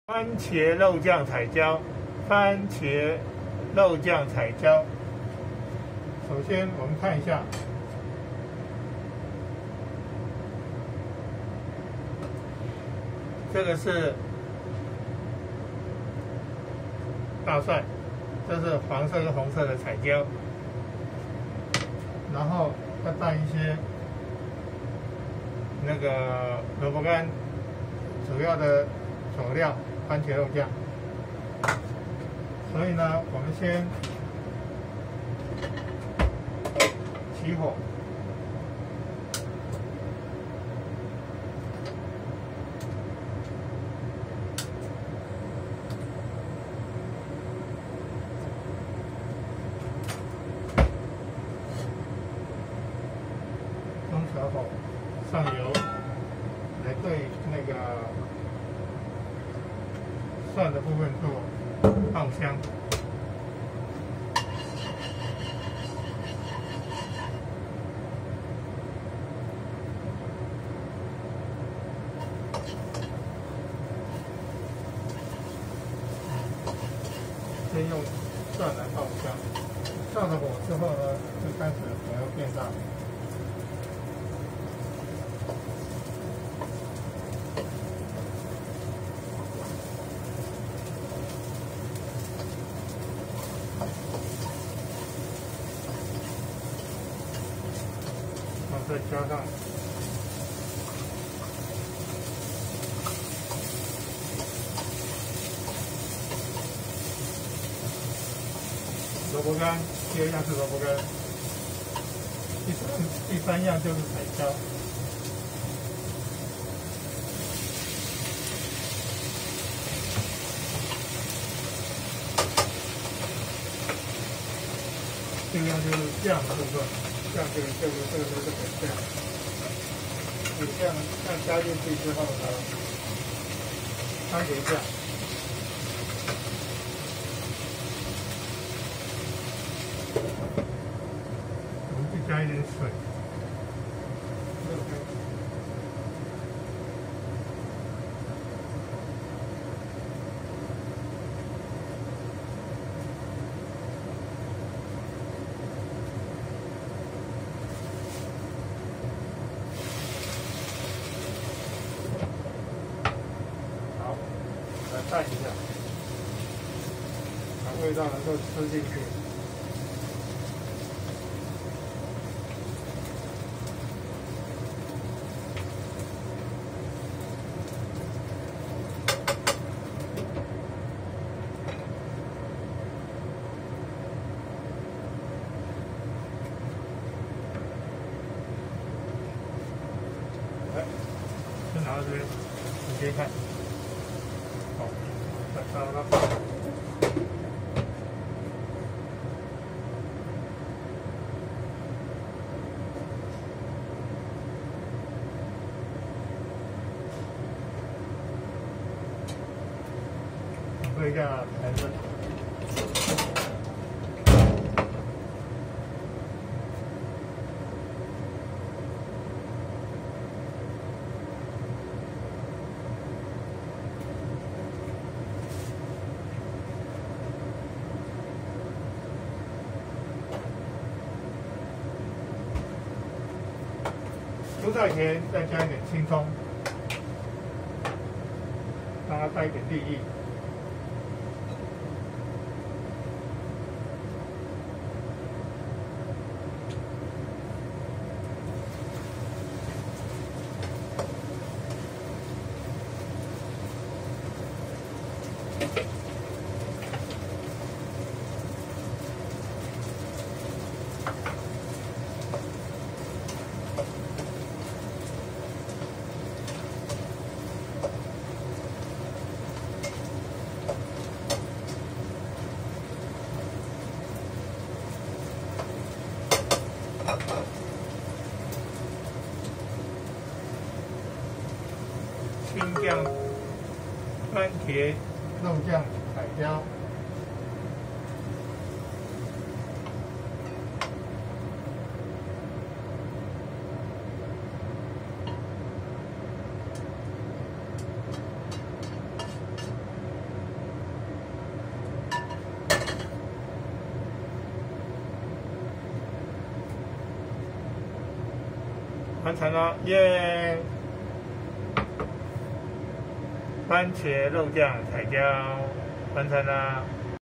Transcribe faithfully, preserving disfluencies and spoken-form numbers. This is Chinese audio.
番茄肉酱彩椒，番茄肉酱彩椒。首先我们看一下，这个是大蒜，这是黄色跟红色的彩椒，然后再拌一些那个萝卜干，主要的佐料番茄肉酱。所以呢，我们先起火，中小火上油，来对那个蒜的部分做爆香。先用蒜来爆香，上了火之后呢，就开始火要变大。然后再加上萝卜干，第二样是萝卜干，第三第三样就是彩椒。这个样就是酱的部分，酱这个这个这个就是粉酱。你酱酱加进去之后呢，番茄酱。我们再加一点水，好，来拌一下，把味道能够吃进去。先拿到这边，直接看。好，再烧了。喝一下台子。蔬菜前再加一点青葱，让它带一点绿意。青酱、番茄、肉酱、彩椒。 完成了，耶！番茄肉酱彩椒完成了。